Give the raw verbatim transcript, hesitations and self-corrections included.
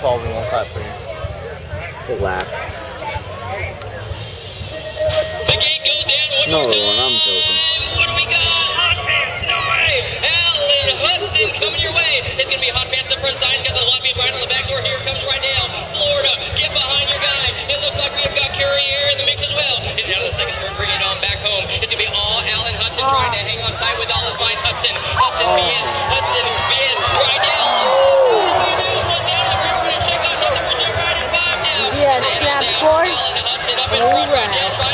fall, we won't clap for you. We'll laugh. The gate goes down one No, more time. I'm joking. What do we got? Hot Pants, no way. Alan Hudson coming your way. It's going to be Hot Pants on the front side. He's got the lobby right on the back door. Here it comes right now. Florida, get behind your guy. It looks like we've got Carrier in the mix as well. Getting out of the second turn, bringing it on back home. It's going to be all Alan Hudson trying to hang on tight with all his might. Hudson, Hudson, Biens, Hudson, Biens, right now. Oh, there's one down. We're going to check on him. The percent right at five now. Yeah, snap forward. Alan Hudson up in front right now.